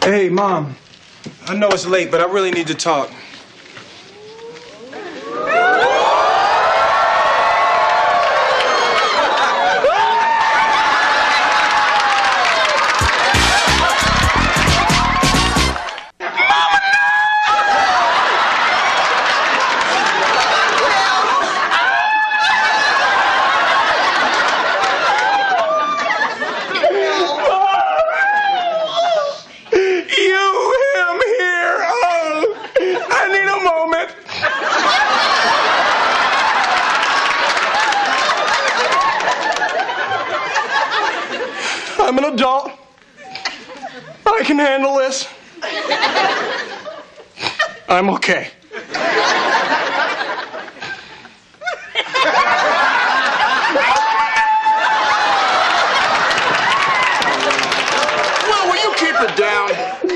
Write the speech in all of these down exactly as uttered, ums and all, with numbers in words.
Hey, Mom. I know it's late, but I really need to talk. I'm an adult. I can handle this. I'm okay. Well, will you keep it down?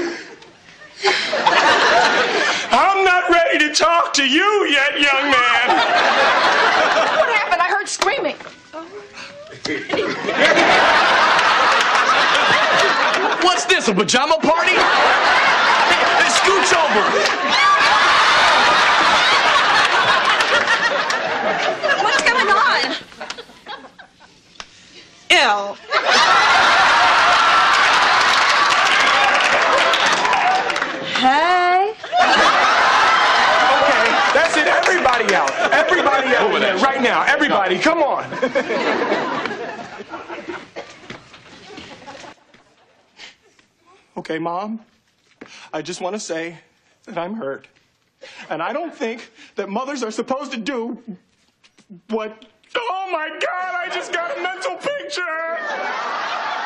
I'm not ready to talk to you yet, young man. What happened? I heard screaming. What's this, a pajama party? Hey, hey, scooch over. What's going on? Ew. Hey. Okay, that's it. Everybody out. Everybody out Over there. right now. Everybody, come on. Okay, Mom, I just want to say that I'm hurt. And I don't think that mothers are supposed to do what... Oh, my God, I just got a mental picture!